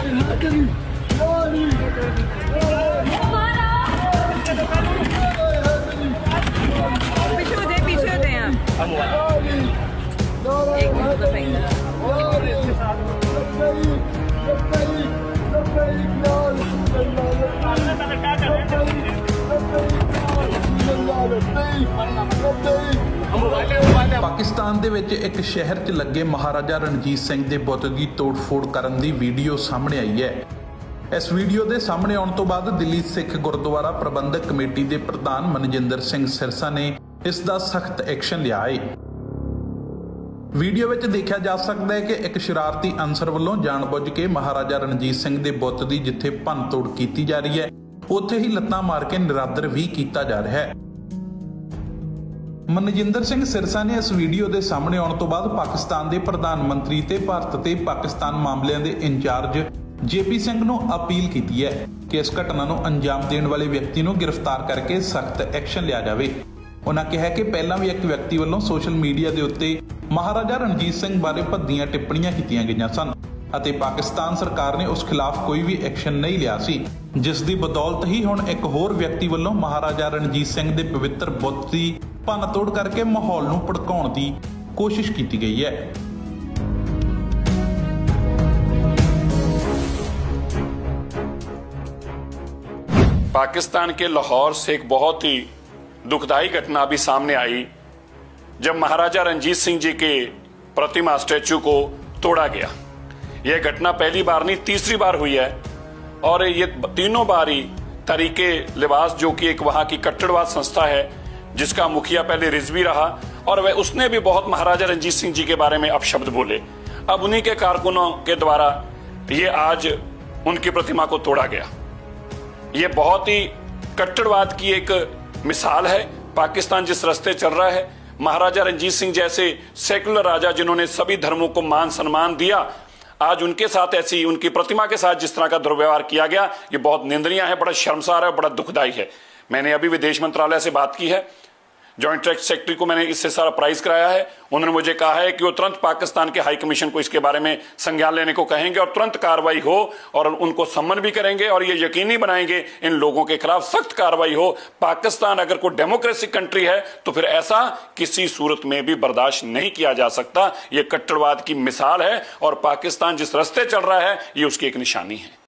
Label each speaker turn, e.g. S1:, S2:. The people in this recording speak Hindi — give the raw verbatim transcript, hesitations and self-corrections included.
S1: पीछे होते हैं, पीछे होते हैं एक मिनट तो सही है।
S2: पाकिस्तान ਦੇ ਵਿੱਚ ਇੱਕ ਸ਼ਹਿਰ 'ਚ ਲੱਗੇ ਮਹਾਰਾਜਾ ਰਣਜੀਤ ਸਿੰਘ ਦੇ ਬੁੱਤ ਦੀ ਤੋੜ-ਫੋੜ ਕਰਨ ਦੀ ਵੀਡੀਓ ਸਾਹਮਣੇ ਆਈ ਹੈ। ਇਸ ਵੀਡੀਓ ਦੇ ਸਾਹਮਣੇ ਆਉਣ ਤੋਂ ਬਾਅਦ ਦਿੱਲੀ ਸਿੱਖ ਗੁਰਦੁਆਰਾ ਪ੍ਰਬੰਧਕ ਕਮੇਟੀ ਦੇ ਪ੍ਰਧਾਨ ਮਨਜਿੰਦਰ ਸਿੰਘ ਸਿਰਸਾ ਨੇ ਇਸ ਦਾ ਸਖਤ ਐਕਸ਼ਨ ਲਿਆ ਹੈ। ਵੀਡੀਓ ਵਿੱਚ ਦੇਖਿਆ ਜਾ ਸਕਦਾ ਹੈ ਕਿ ਇੱਕ ਸ਼ਰਾਰਤੀ ਅਨਸਰ ਵੱਲੋਂ ਜਾਣਬੁੱਝ ਕੇ ਮਹਾਰਾਜਾ ਰਣਜੀਤ ਸਿੰਘ ਦੇ ਬੁੱਤ ਦੀ ਜਿੱਥੇ ਭੰਨ-ਤੋੜ ਕੀਤੀ ਜਾ ਰਹੀ ਹੈ, ਉੱਥੇ ਹੀ ਲੱਤਾਂ ਮਾਰ ਕੇ ਨਿਰਾਦਰ ਵੀ ਕੀਤਾ ਜਾ ਰਿਹਾ ਹੈ। ਮਨਜਿੰਦਰ ਸਿੰਘ ਸਿਰਸਾ ਨੇ ਇਸ ਵੀਡੀਓ ਦੇ ਸਾਹਮਣੇ ਆਉਣ ਤੋਂ ਬਾਅਦ ਪਾਕਿਸਤਾਨ ਦੇ ਪ੍ਰਧਾਨ ਮੰਤਰੀ ਤੇ ਭਾਰਤ ਤੇ ਪਾਕਿਸਤਾਨ ਮਾਮਲਿਆਂ ਦੇ ਇੰਚਾਰਜ ਜੇਪੀ ਸਿੰਘ ਨੂੰ ਅਪੀਲ ਕੀਤੀ ਹੈ ਕਿ ਇਸ ਘਟਨਾ ਨੂੰ ਅੰਜਾਮ ਦੇਣ ਵਾਲੇ ਵਿਅਕਤੀ ਨੂੰ ਗ੍ਰਿਫਤਾਰ ਕਰਕੇ ਸਖਤ ਐਕਸ਼ਨ ਲਿਆ ਜਾਵੇ। ਉਹਨਾਂ ਕਿਹਾ ਕਿ ਪਹਿਲਾਂ ਵੀ ਇੱਕ ਵਿਅਕਤੀ ਵੱਲੋਂ ਸੋਸ਼ਲ ਮੀਡੀਆ ਦੇ ਉੱਤੇ ਮਹਾਰਾਜਾ ਰਣਜੀਤ ਸਿੰਘ ਬਾਰੇ ਭੱਦੀਆਂ ਟਿੱਪਣੀਆਂ ਕੀਤੀਆਂ ਗਈਆਂ ਸਨ ਅਤੇ ਪਾਕਿਸਤਾਨ ਸਰਕਾਰ ਨੇ ਉਸ ਖਿਲਾਫ ਕੋਈ ਵੀ ਐਕਸ਼ਨ ਨਹੀਂ ਲਿਆ ਸੀ, ਜਿਸ ਦੀ ਬਦੌਲਤ ਹੀ ਹੁਣ ਇੱਕ ਹੋਰ ਵਿਅਕਤੀ ਵੱਲੋਂ ਮਹਾਰਾਜਾ ਰਣਜੀਤ ਸਿੰਘ ਦੇ ਪਵਿੱਤਰ ਬੁੱਤ ਦੀ ਭੰਨ-ਤੋੜ ਕਰਕੇ ਮਾਹੌਲ ਨੂੰ ਭੜਕਾਉਣ ਦੀ ਕੋਸ਼ਿਸ਼ ਕੀਤੀ ਗਈ ਹੈ।
S3: पाकिस्तान के लाहौर से एक बहुत ही दुखदाई घटना अभी सामने आई जब महाराजा रंजीत सिंह जी के प्रतिमा स्टैचू को तोड़ा गया। यह घटना पहली बार नहीं तीसरी बार हुई है और ये तीनों बार ही तरीके लिबास जो कि एक वहां की कट्टरवाद संस्था है जिसका मुखिया पहले रिजवी रहा और वह उसने भी बहुत महाराजा रंजीत सिंह जी के बारे में अपशब्द बोले। अब उन्हीं के कारकुनों के द्वारा ये आज उनकी प्रतिमा को तोड़ा गया। ये बहुत ही कट्टरवाद की एक मिसाल है। पाकिस्तान जिस रास्ते चल रहा है, महाराजा रंजीत सिंह जैसे सेकुलर राजा जिन्होंने सभी धर्मों को मान सम्मान दिया, आज उनके साथ ऐसी उनकी प्रतिमा के साथ जिस तरह का दुर्व्यवहार किया गया, ये बहुत निंदनीय है, बड़ा शर्मसार है, बड़ा दुखदायी है। मैंने अभी विदेश मंत्रालय से बात की है, जॉइंट टैक्स सेक्रेटरी को मैंने इससे सारा प्राइज कराया है। उन्होंने मुझे कहा है कि वो तुरंत पाकिस्तान के हाई कमीशन को इसके बारे में संज्ञान लेने को कहेंगे और तुरंत कार्रवाई हो और उनको सम्मन भी करेंगे और ये यकीनी बनाएंगे इन लोगों के खिलाफ सख्त कार्रवाई हो। पाकिस्तान अगर कोई डेमोक्रेटिक कंट्री है तो फिर ऐसा किसी सूरत में भी बर्दाश्त नहीं किया जा सकता। ये कट्टरवाद की मिसाल है और पाकिस्तान जिस रास्ते चल रहा है ये उसकी एक निशानी है।